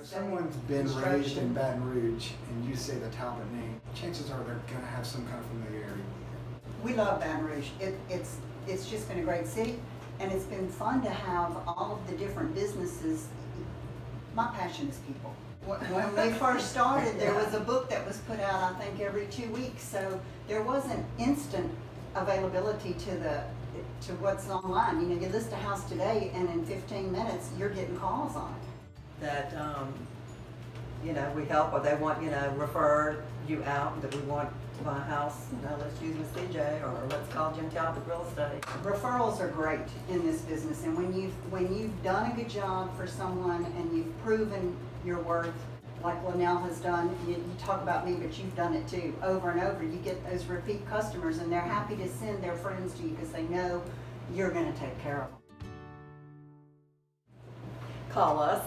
someone's been raised in Baton Rouge and you say the Talbot name, chances are they're going to have some kind of familiarity with it. We love Baton Rouge. It's just been a great city, and it's been fun to have all of the different businesses. My passion is people. When we first started, there was a book that was put out, I think, every 2 weeks, so there wasn't instant availability to what's online. You know, you list a house today, and in 15 minutes, you're getting calls on it. That, you know, we help, or they want, you know, refer you out, that we want to buy a house, you know, let's use Miss CJ, or let's call Jim Talbot Real Estate. Referrals are great in this business, and when you've done a good job for someone and you've proven your worth, like Linnell has done, you talk about me, but you've done it too, over and over. You get those repeat customers, and they're happy to send their friends to you because they know you're going to take care of them. Call us.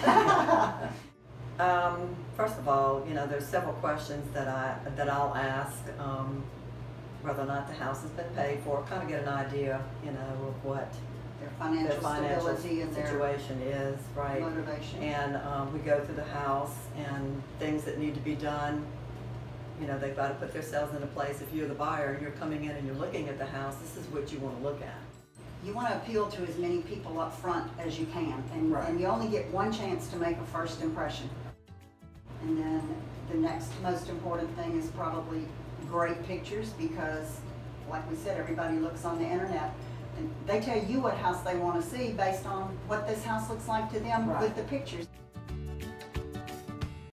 First of all, you know, there's several questions that I'll ask, whether or not the house has been paid for, kind of get an idea, you know, of what Their financial stability and situation is, right? Motivation. And we go through the house and things that need to be done. You know, they've got to put themselves in a place. If you're the buyer and you're coming in and you're looking at the house, this is what you want to look at. You want to appeal to as many people up front as you can, and you only get one chance to make a first impression. And then the next most important thing is probably great pictures, because like we said, everybody looks on the internet and they tell you what house they want to see based on what this house looks like to them with the pictures.